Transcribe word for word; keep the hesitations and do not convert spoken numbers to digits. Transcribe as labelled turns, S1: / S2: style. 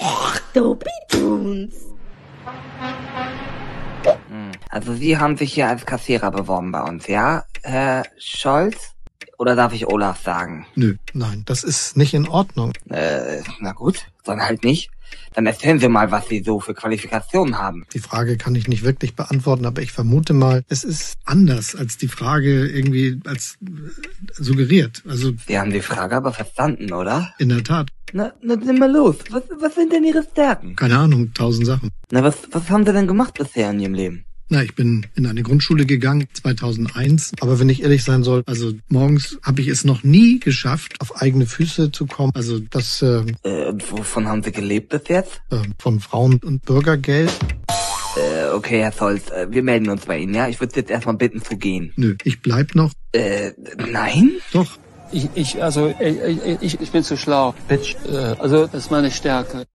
S1: Och, du Bituns.
S2: Also Sie haben sich hier als Kassierer beworben bei uns, ja, Herr Scholz? Oder darf ich Olaf sagen?
S3: Nö, nein, das ist nicht in Ordnung.
S2: Äh, na gut, dann halt nicht. Dann erzählen Sie mal, was Sie so für Qualifikationen haben.
S3: Die Frage kann ich nicht wirklich beantworten, aber ich vermute mal, es ist anders als die Frage irgendwie als äh, suggeriert. Also
S2: Sie haben die Frage aber verstanden, oder?
S3: in der Tat.
S2: Na, na, nimm mal los. Was, was sind denn Ihre Stärken?
S3: Keine Ahnung, tausend Sachen.
S2: Na, was, was haben Sie denn gemacht bisher in Ihrem Leben?
S3: Na, ich bin in eine Grundschule gegangen, zweitausendeins. Aber wenn ich ehrlich sein soll, also morgens habe ich es noch nie geschafft, auf eigene Füße zu kommen. Also das äh,
S2: Äh, und wovon haben Sie gelebt bis jetzt?
S3: äh, von Frauen- und Bürgergeld.
S2: Äh, okay, Herr Scholz, äh, wir melden uns bei Ihnen, ja? Ich würde Sie jetzt erstmal bitten zu gehen.
S3: Nö, ich bleib noch.
S2: Äh, nein?
S3: Doch.
S4: Ich, ich, also, ich, ich, ich bin zu schlau. Bitch. Äh, also, das ist meine Stärke.